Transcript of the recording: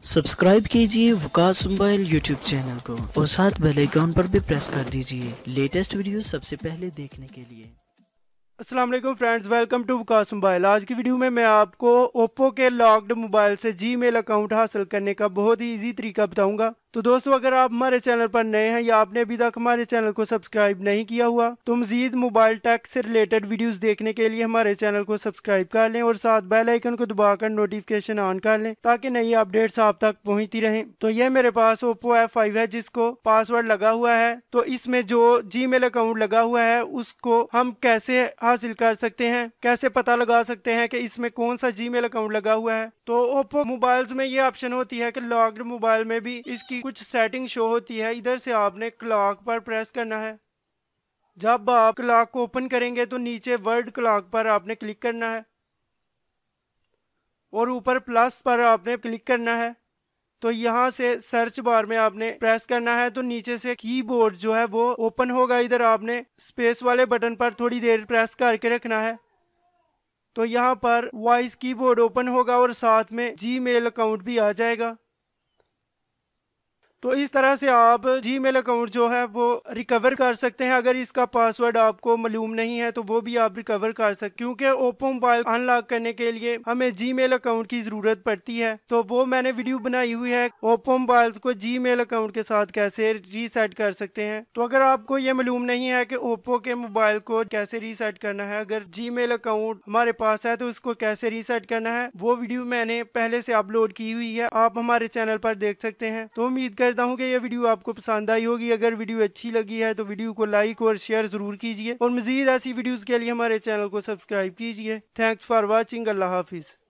Subscribe कीजिए Waqas mobile YouTube channel को और साथ बेल आइकॉन पर भी प्रेस कर दीजिए लेटेस्ट वीडियो सबसे पहले देखने के लिए। अस्सलाम वालेकुम friends, welcome to Waqas mobile. आज की वीडियो में मैं आपको ओप्पो के लॉक्ड मोबाइल से जीमेल अकाउंट हासिल करने का बहुत ही इजी तरीका बताऊंगा। तो दोस्तों, अगर आप हमारे चैनल पर नए हैं या आपने अभी तक हमारे चैनल को सब्सक्राइब नहीं किया हुआ तो मजीद मोबाइल टेक से रिलेटेड वीडियोस देखने के लिए हमारे चैनल को सब्सक्राइब कर लें और साथ बेल आइकन को दबाकर नोटिफिकेशन ऑन कर लें ताकि नई अपडेट्स आप तक पहुंचती रहें। तो ये मेरे पास ओप्पो F5 है जिसको पासवर्ड लगा हुआ है। तो इसमें जो जीमेल अकाउंट लगा हुआ है उसको हम कैसे हासिल कर सकते हैं, कैसे पता लगा सकते हैं कि इसमें कौन सा जीमेल अकाउंट लगा हुआ है। तो ओप्पो मोबाइल्स में ये ऑप्शन होती है कि लॉक्ड मोबाइल में भी इसकी कुछ सेटिंग शो होती है। इधर से आपने क्लॉक पर प्रेस करना है। जब आप क्लॉक को ओपन करेंगे तो नीचे वर्ड क्लॉक पर आपने क्लिक करना है और ऊपर प्लस पर आपने क्लिक करना है। तो यहाँ से सर्च बार में आपने प्रेस करना है तो नीचे से कीबोर्ड जो है वो ओपन होगा। इधर आपने स्पेस वाले बटन पर थोड़ी देर प्रेस करके रखना है तो यहाँ पर वॉइस कीबोर्ड ओपन होगा और साथ में जीमेल अकाउंट भी आ जाएगा। तो इस तरह से आप जीमेल अकाउंट जो है वो रिकवर कर सकते हैं। अगर इसका पासवर्ड आपको मालूम नहीं है तो वो भी आप रिकवर कर सकते, क्योंकि ओप्पो मोबाइल अनलॉक करने के लिए हमें जीमेल अकाउंट की जरूरत पड़ती है। तो वो मैंने वीडियो बनाई हुई है ओप्पो मोबाइल को जीमेल अकाउंट के साथ कैसे रीसेट कर सकते हैं। तो अगर आपको ये मालूम नहीं है कि ओप्पो के मोबाइल को कैसे रीसेट करना है, अगर जीमेल अकाउंट हमारे पास है तो उसको कैसे रीसेट करना है, वो वीडियो मैंने पहले से अपलोड की हुई है, आप हमारे चैनल पर देख सकते हैं। तो उम्मीद करता हूँ कि ये वीडियो आपको पसंद आई होगी। अगर वीडियो अच्छी लगी है तो वीडियो को लाइक और शेयर जरूर कीजिए और मजीद ऐसी वीडियोस के लिए हमारे चैनल को सब्सक्राइब कीजिए। Thanks for watching. अल्लाह हाफिज।